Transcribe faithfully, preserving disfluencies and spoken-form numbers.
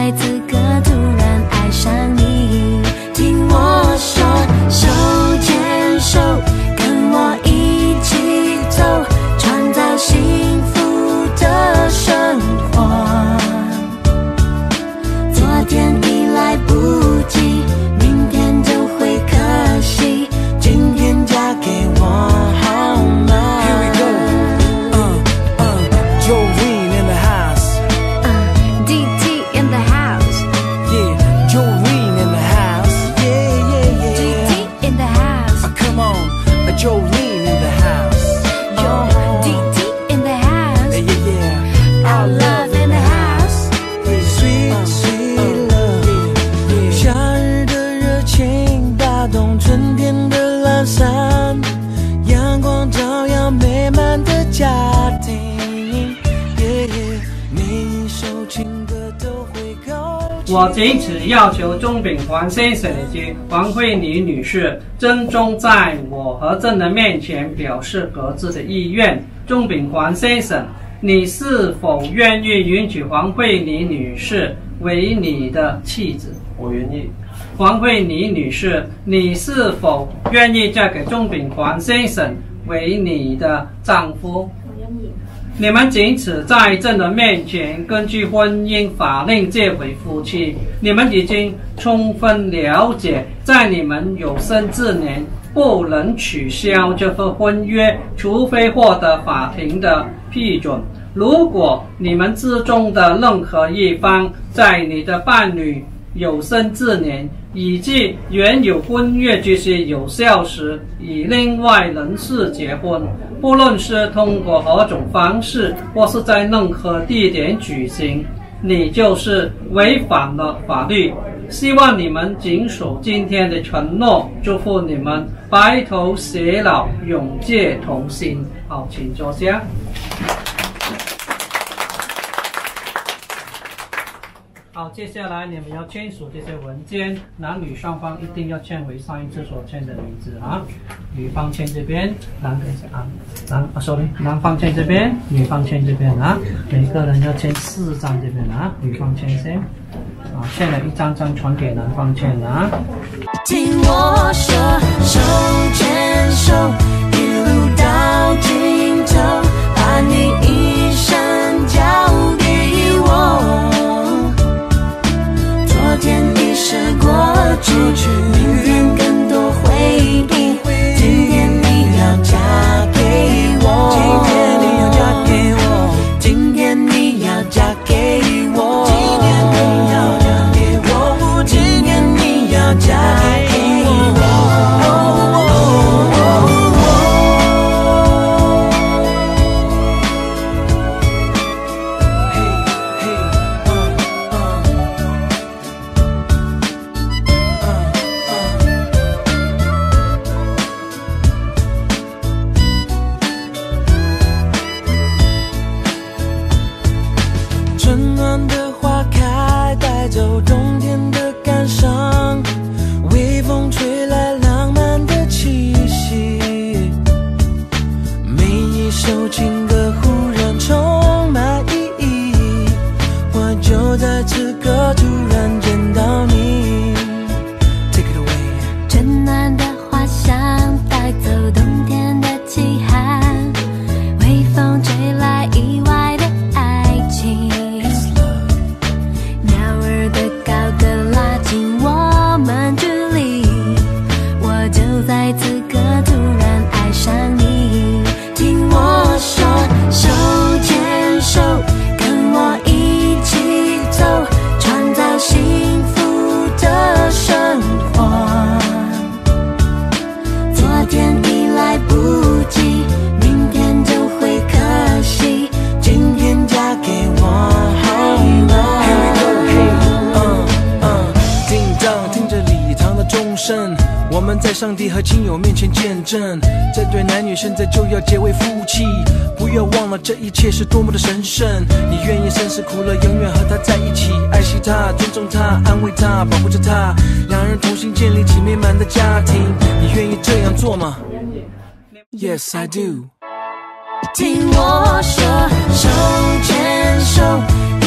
在此刻突然爱上你，听我说，手牵手，跟我一起走，创造幸福的生活。昨天已来不及，明天就会可惜，今天嫁给我好吗？ Here we go. Uh, uh, Jolene in the house. Uh, D T in the house. Yeah, Jolene in the house. Yeah, yeah, yeah. D T in the house. Uh, come on, uh, Jolene in the house. Yo, Uh, D T in the house. yeah, yeah, yeah. Our love in the house. Yeah, sweet, Uh, sweet uh, love. Yeah, yeah. 夏日的热情打动春天的懒散，阳光照耀美满的家庭。Yeah, yeah, 每一首情歌都会高兴。 我仅此要求钟炳环先生以及黄慧妮女士郑重在我和朕的面前表示各自的意愿。钟炳环先生，你是否愿意允许黄慧妮女士为你的妻子？ 我愿意。 黄慧妮女士，你是否愿意嫁给钟炳环先生为你的丈夫？ 我愿意。 你们仅此在朕的面前，根据婚姻法令结为夫妻。你们已经充分了解，在你们有生之年不能取消这份婚约，除非获得法庭的批准。如果你们之中的任何一方在你的伴侣有生之年以及原有婚约继续有效时与另外人士结婚，不论是通过何种方式或是在任何地点举行，你就是违反了法律。希望你们谨守今天的承诺，祝福你们白头偕老，永结同心。好，请坐下。好，接下来你们要签署这些文件，男女双方一定要签为上一次所签的名字啊。女方签这边，男等一下啊，男啊 ，sorry， 男方签这边，女方签这边啊。每个人要签四张这边啊，女方签先，啊，签了一张张传给男方签啊。 听我说，手牵手，一路到尽头，把你一生交给我。昨天已是过去，明天更多回忆。今天你要嫁给我， 今天你要嫁给我， 今天你要嫁给我， 今天你要嫁给我， 今天你要嫁给我。 春暖的花开，带走冬天的感伤，微风吹来浪漫的气息，每一首情歌忽然充满意义，我就在此刻突然见到你。 Take it away。 春暖的花香带走冬天的凄寒，微风吹来意外的爱情，鸟儿的高歌拉近我们距离，我就在此刻突然爱上你。听我说，手牵手，跟我一起走，创造幸福的生活。昨天已来不及，明天就会可惜，今天嫁给我好吗？ Here we go, hey, uh, uh， 叮当，听着礼堂的钟声，我们在上帝和亲友面前见证，这对男女现在就要结为夫妻。不要忘了，这一切是多么的神圣。你愿意生死苦乐，永远和他在一起，爱惜他，尊重他，安慰他，保护着他，两人同心建立起美满的家庭。你愿意这样做吗 ？Yes, I do。 听我说，手牵手，